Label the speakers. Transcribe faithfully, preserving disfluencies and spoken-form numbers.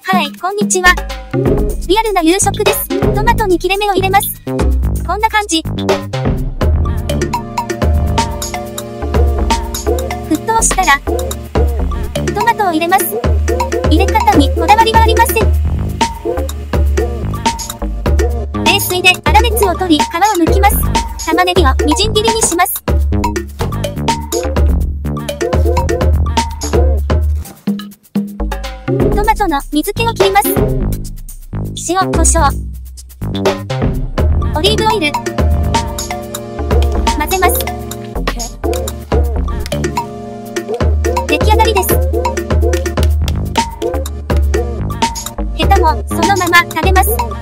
Speaker 1: はい、こんにちは。リアルな夕食です。トマトに切れ目を入れます。こんな感じ。沸騰したら、トマトを入れます。入れ方にこだわりはありません。冷水で粗熱を取り、皮を剥きます。玉ねぎをみじん切りにします。トマトの水気を切ります。塩、胡椒、オリーブオイル、混ぜます。出来上がりです。ヘタもそのまま食べます。